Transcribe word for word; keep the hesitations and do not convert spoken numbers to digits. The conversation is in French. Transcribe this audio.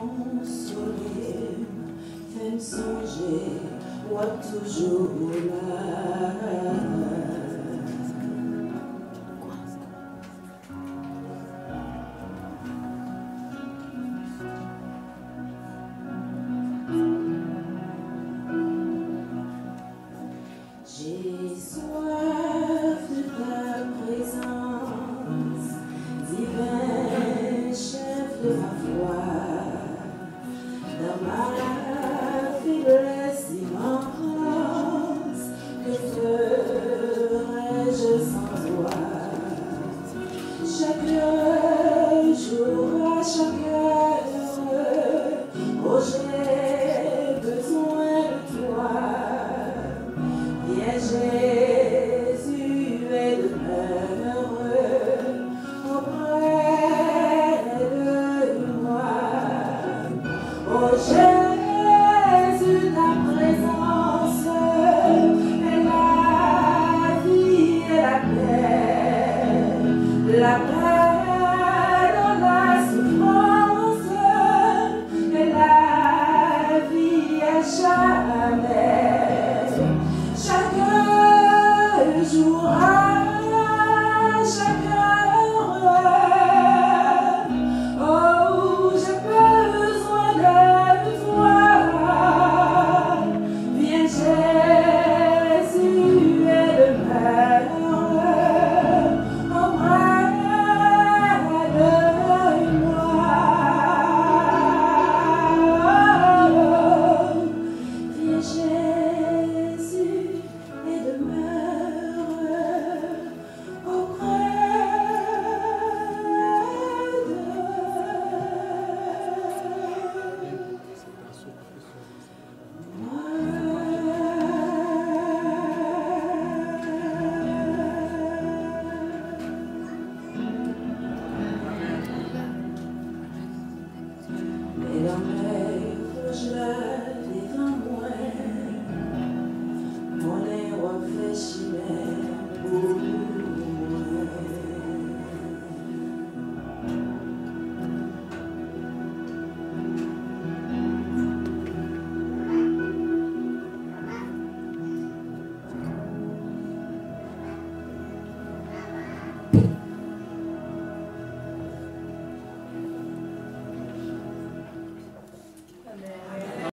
consoler, fais-moi songer, moi toujours là. J'ai soif de ta présence, divin chef de ma foi, dans ma faiblesse immense, que ferais-je sans toi? Chaque jour, à chaque heure, oh j'ai besoin de toi. Viens Jésus et demeure auprès de moi. Oh,